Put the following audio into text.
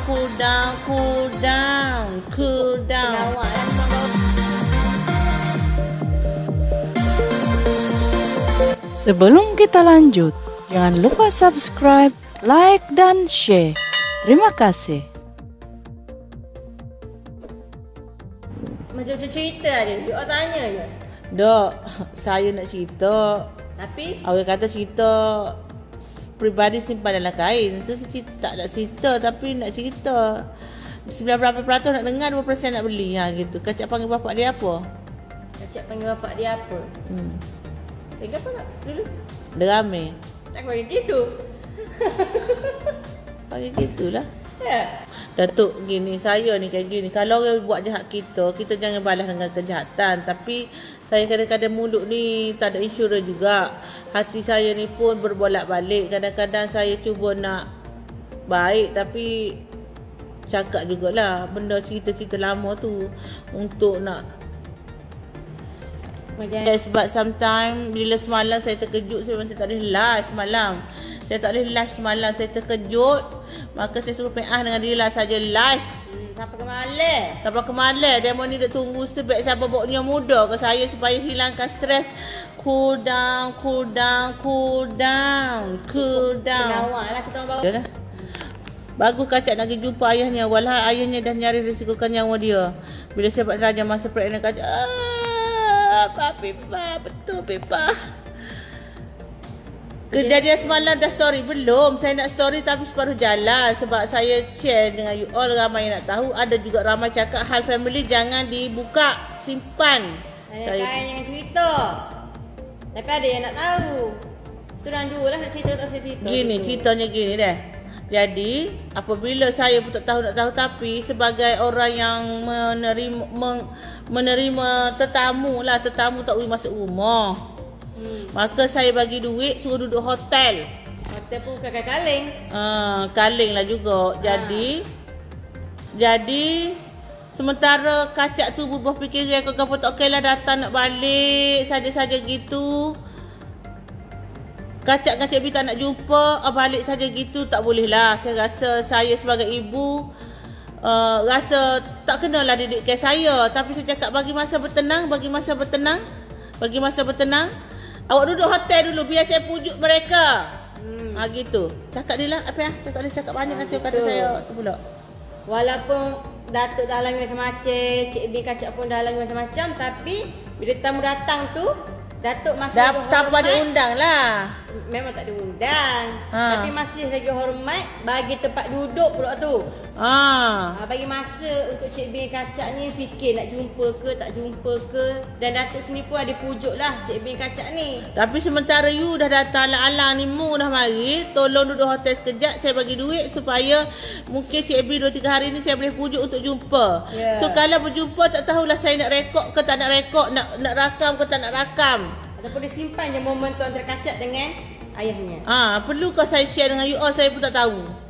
Sebelum kita lanjut, jangan lupa subscribe, like, dan share. Terima kasih. Macam cerita ada, dia tanya je. Dok, saya nak cerita. Tapi orang kata cerita peribadi simpan dalam kain. So, saya tak nak cerita tapi nak cerita. 98% nak dengar, 2% nak beli. Gitu. Kacak panggil bapak dia apa? Kacak panggil bapak dia apa? Panggil apa nak dulu? Derame. Tak panggil gitu. Panggil gitulah. Ya. Datuk gini, saya ni kayak gini. Kalau orang buat jahat kita jangan balas dengan kejahatan. Tapi saya kadang-kadang mulut ni tak ada insurans juga. Hati saya ni pun berbolak-balik. Kadang-kadang saya cuba nak baik tapi cakap jugalah benda cerita-cerita lama tu untuk nak sebab sometimes bila semalam saya terkejut, saya masih tak boleh live semalam. Saya tak boleh live semalam, saya terkejut. Maka saya suruh PA dengan dia lah saja live. Sampai ke malam. Sampai ke malam. Demo ni dia tunggu sebab siapa boknya muda ke saya supaya hilangkan stres. Cool down. Penawar lah kita orang bawa. Yalah. Bagus Kacak nak pergi jumpa ayahnya. Walau ayahnya dah nyaris risikokan nyawa dia. Bila saya buat raja masa pregnant Kacak. Pipa, betul Pipa. Kejadian semalam dah story belum? Saya nak story tapi separuh jalan. Sebab saya share dengan you all, ramai yang nak tahu. Ada juga ramai cakap hal family jangan dibuka, simpan. Saya jangan cerita. Tapi ada yang nak tahu. Sudah dua lah nak cerita tak saya cerita. Gini gitu. Ceritanya gini dah. Jadi apabila saya pun tak tahu nak tahu, tapi sebagai orang yang menerima tetamu lah, tetamu tak boleh masuk rumah. Maka saya bagi duit suruh duduk hotel. Hotel pun bukan kaleng. Kaleng lah juga. Jadi sementara Kacak tu berubah fikiran, kau tak okey lah datang nak balik saja-saja gitu. Kacak dengan Cik B tak nak jumpa, balik saja gitu, tak boleh lah. Saya rasa saya sebagai ibu rasa tak kenalah didikkan saya. Tapi saya cakap bagi masa bertenang. Awak duduk hotel dulu biar saya pujuk mereka. Gitu. Cakap dia lah. Apa ya? Saya tak boleh cakap banyak nanti kata saya tu pula. Walaupun Datuk dah alami macam-macam, Cik B Kacak pun dah alami macam-macam, tapi bila tamu datang tu Datuk masih tak ada undang lah. Memang tak diundang. Tapi masih lagi hormat bagi tempat duduk pula tu. Bagi masa untuk Cik B Kacak ni fikir nak jumpa ke tak jumpa ke. Dan Datuk sendiri pun ada pujuk lah Cik B Kacak ni. Tapi sementara you dah datang alang-alang ni, mu dah mari, tolong duduk hotel sekejap, saya bagi duit supaya mungkin Cik B 2-3 hari ni saya boleh pujuk untuk jumpa. So kalau berjumpa tak tahulah saya nak rekod ke tak nak rekod, nak rakam ke tak nak rakam. Ataupun dia simpan je momen tu antara Kacak dengan ayahnya. Perlukah saya share dengan you all, saya pun tak tahu.